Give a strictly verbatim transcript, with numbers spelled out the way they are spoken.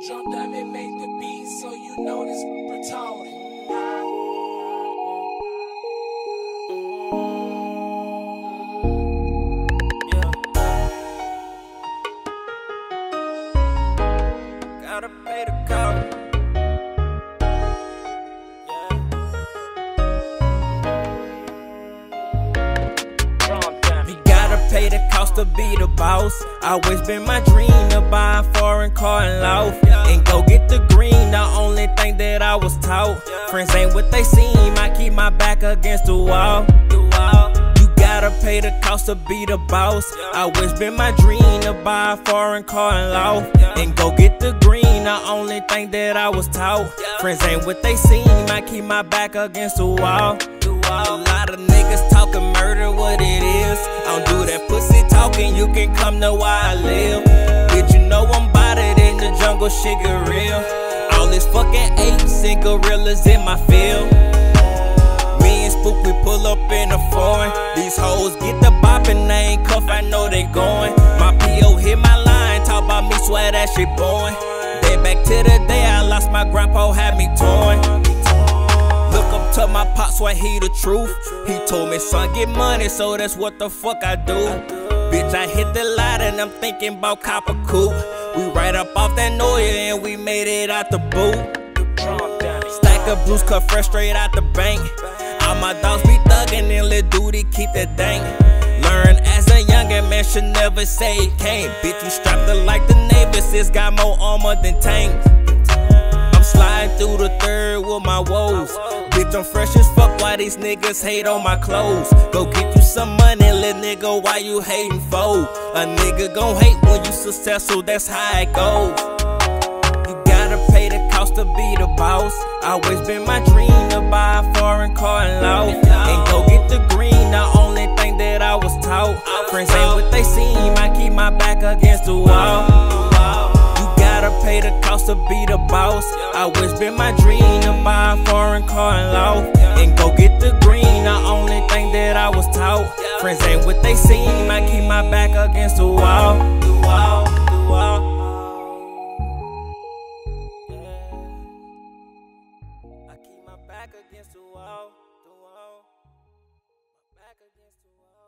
Drum Diamond made the beat, so you know this brutality. Gotta pay the cost. You gotta pay the cost to be the boss. Always been my dream to buy a foreign car and loaf and go get the green, the only thing that I was taught. Friends ain't what they seem, I keep my back against the wall. You gotta pay the cost to be the boss. Always been my dream to buy a foreign car and loaf and go get the green, the only thing that I was taught. Friends ain't what they seem, I keep my back against the wall. A lot of niggas talking murder, what it is. I don't do that pussy talking, you can come know where I live. Bitch, you know I'm bout it in the jungle, shit get real. All this fucking apes and gorillas in my field. Me and Spook, we pull up in a foreign. These hoes get the boppin', they ain't cuff, I know they going. My P O hit my line, talk about me, swear that shit boring. Day back to the day I lost my grandpa, had me torn. Look up to my pop, swear he the truth. He told me, son, get money, so that's what the fuck I do. Bitch, I hit the lot and I'm thinking about copper coupe. We right up off that Noya and we made it out the boot. Stack of blues cut fresh straight out the bank. All my dogs be thuggin' and Lil Duty keep that thing. Learn as a youngin', man, should never say it can't. Bitch, you strapped it like the Navy, sis got more armor than tanks. I'm sliding through the third with my woes. Bitch, I'm fresh as fuck, why these niggas hate on my clothes? Go get you some money, little nigga, why you hating for? A nigga gon' hate when you successful, that's how it goes. You gotta pay the cost to be the boss. Always been my dream to buy a foreign car and loaf and go get the green, the only thing that I was taught. Friends ain't what they seem, I keep my back against the wall. Pay the cost to be the boss. Always been my dream to buy a foreign car and loaf and go get the green, the only thing that I was taught. Friends ain't what they seem, I keep my back against the wall. The wall, the wall. I keep my back against the wall, the wall. My back against the wall.